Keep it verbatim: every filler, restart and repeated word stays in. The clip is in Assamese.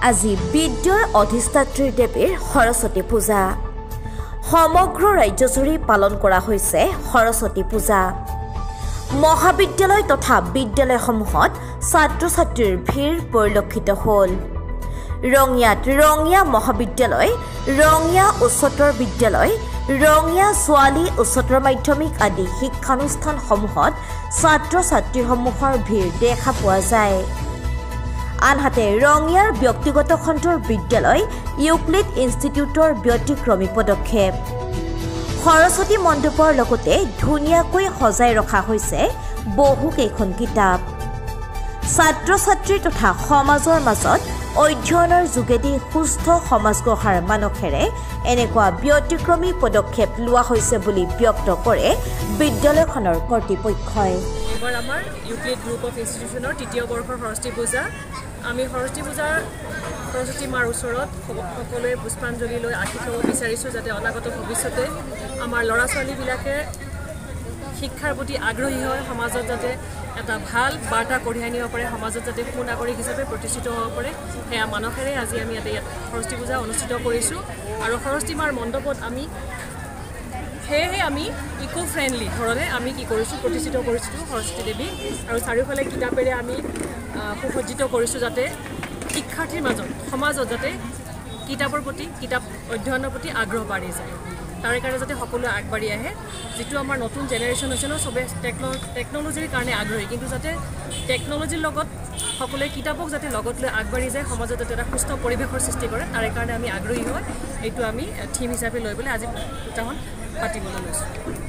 আজি বিদ্যাৰ অধিষ্ঠাত্ৰী দেৱীৰ সৰস্বতী পূজা সমগ্ৰ ৰাজ্যজুৰি পালন কৰা হৈছে সৰস্বতী পূজা মহাবিদ্যালয় তথা বিদ্যালয়সমূহত ছাত্ৰ ছাত্ৰীৰ ভিৰ পৰিলক্ষিত হ'ল ৰঙিয়াত ৰঙিয়া মহাবিদ্যালয় ৰঙিয়া উচ্চতৰ বিদ্যালয় ৰঙিয়া ছোৱালী উচ্চতৰ মাধ্যমিক আদি শিক্ষানুষ্ঠানসমূহত ছাত্ৰ ছাত্ৰীসমূহৰ ভিৰ দেখা পোৱা যায় আনহাতে ৰঙিয়াৰ ব্যক্তিগত খণ্ডৰ বিদ্যালয় ইউক্লিড ইনষ্টিটিউটৰ ব্যতিক্ৰমী পদক্ষেপ সৰস্বতী মণ্ডপৰ লগতে ধুনীয়াকৈ সজাই ৰখা হৈছে বহু কেইখন কিতাপ ছাত্ৰ ছাত্ৰী তথা সমাজৰ মাজত অধ্যয়নৰ যোগেদি সুস্থ সমাজ গঢ়াৰ মানসেৰে এনেকুৱা ব্যতিক্ৰমী পদক্ষেপ লোৱা হৈছে বুলি ব্যক্ত কৰে বিদ্যালয়খনৰ কৰ্তৃপক্ষই এবাৰ আমাৰ ইউক্লিড গ্ৰুপ অফ ইনষ্টিটিউচনৰ তৃতীয় বৰ্ষৰ সৰস্বতী পূজা আমি সৰস্বতী পূজাৰ সৰস্বতী মাৰ ওচৰত সকলোৱে পুষ্পাঞ্জলি লৈ আশীষ ল'ব বিচাৰিছোঁ যাতে অনাগত ভৱিষ্যতে আমাৰ ল'ৰা ছোৱালীবিলাকে শিক্ষাৰ প্ৰতি আগ্ৰহী হয় সমাজত যাতে এটা ভাল বাৰ্তা কঢ়িয়াই আনিব পাৰে সমাজত যাতে সুনাগৰিক হিচাপে প্ৰতিষ্ঠিত হ'ব পাৰে সেয়া মানসেৰে আজি আমি ইয়াতে ইয়াত সৰস্বতী পূজা অনুষ্ঠিত কৰিছোঁ আৰু সৰস্বতী মাৰ মণ্ডপত আমি সেয়েহে আমি ইকো ফ্ৰেণ্ডলি ধৰণে আমি কি কৰিছোঁ প্ৰতিষ্ঠিত কৰিছোঁ সৰস্বতী দেৱী আৰু চাৰিওফালে কিতাপেৰে আমি সুসজ্জিত কৰিছোঁ যাতে শিক্ষাৰ্থীৰ মাজত সমাজত যাতে কিতাপৰ প্ৰতি কিতাপ অধ্যয়নৰ প্ৰতি আগ্ৰহ বাঢ়ি যায় তাৰে কাৰণে যাতে সকলোৱে আগবাঢ়ি আহে যিটো আমাৰ নতুন জেনেৰেশ্যন হৈছে ন চবে টেকন'লজিৰ কাৰণে আগ্ৰহী কিন্তু যাতে টেকন'লজিৰ লগত সকলোৱে কিতাপক যাতে লগত লৈ আগবাঢ়ি যায় সমাজত যাতে এটা সুস্থ পৰিৱেশৰ সৃষ্টি কৰে তাৰে কাৰণে আমি আগ্ৰহী হয় এইটো আমি থিম হিচাপে লৈ পেলাই আজি সপ্তাহত পাতিবলৈ লৈছোঁ